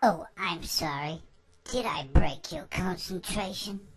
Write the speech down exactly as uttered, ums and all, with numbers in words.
Oh, I'm sorry. Did I break your concentration?